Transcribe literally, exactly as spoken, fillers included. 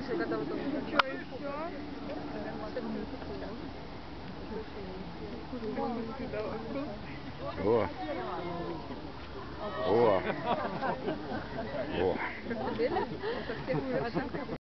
если когда вот он... Что еще? О! О! О! Как-то белее? Со всех сторон.